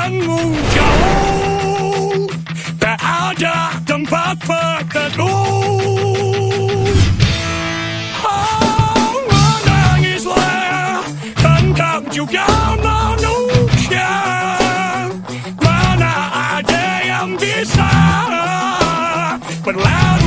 tanggung jauh, tak ada tempat berteduh. Oh, menangislah tentang juga manusia, mana ada yang bisa berlalu.